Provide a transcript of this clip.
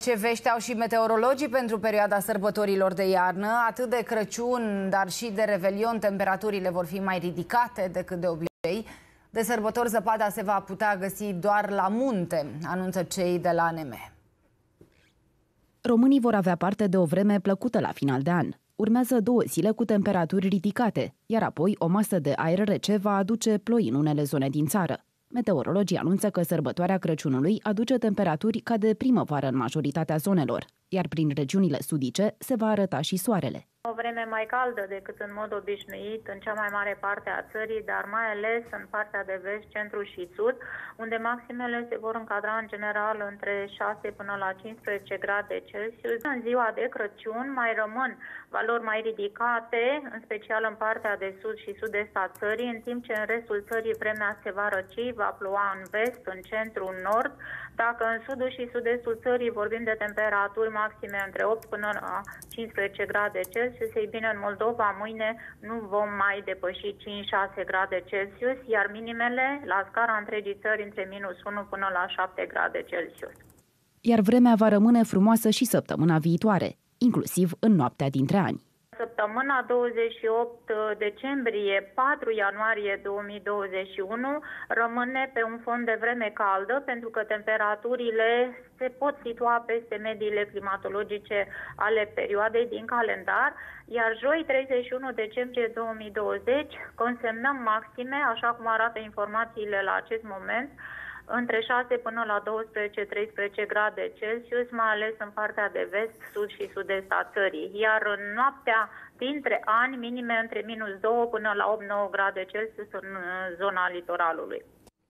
Ce vești au și meteorologii pentru perioada sărbătorilor de iarnă? Atât de Crăciun, dar și de Revelion, temperaturile vor fi mai ridicate decât de obicei. De sărbători, zăpada se va putea găsi doar la munte, anunță cei de la ANM. Românii vor avea parte de o vreme plăcută la final de an. Urmează 2 zile cu temperaturi ridicate, iar apoi o masă de aer rece va aduce ploi în unele zone din țară. Meteorologii anunță că sărbătoarea Crăciunului aduce temperaturi ca de primăvară în majoritatea zonelor, iar prin regiunile sudice se va arăta și soarele. O vreme mai caldă decât în mod obișnuit în cea mai mare parte a țării, dar mai ales în partea de vest, centru și sud, unde maximele se vor încadra în general între 6 până la 15 grade Celsius. În ziua de Crăciun mai rămân valori mai ridicate, în special în partea de sud și sud-est a țării, în timp ce în restul țării vremea se va răci, va ploua în vest, în centru, în nord. Dacă în sudul și sud-estul țării vorbim de temperaturi maxime între 8 până la 15 grade Celsius, ei bine, în Moldova mâine nu vom mai depăși 5-6 grade Celsius, iar minimele la scara întregii țări între -1 până la 7 grade Celsius. Iar vremea va rămâne frumoasă și săptămâna viitoare, inclusiv în noaptea dintre ani. Săptămâna 28 decembrie, 4 ianuarie 2021 rămâne pe un fond de vreme caldă, pentru că temperaturile se pot situa peste mediile climatologice ale perioadei din calendar, iar joi 31 decembrie 2020 consemnăm maxime, așa cum arată informațiile la acest moment, între 6 până la 12-13 grade Celsius, mai ales în partea de vest, sud și sud-est a țării. Iar în noaptea dintre ani, minime între -2 până la 8-9 grade Celsius în zona litoralului.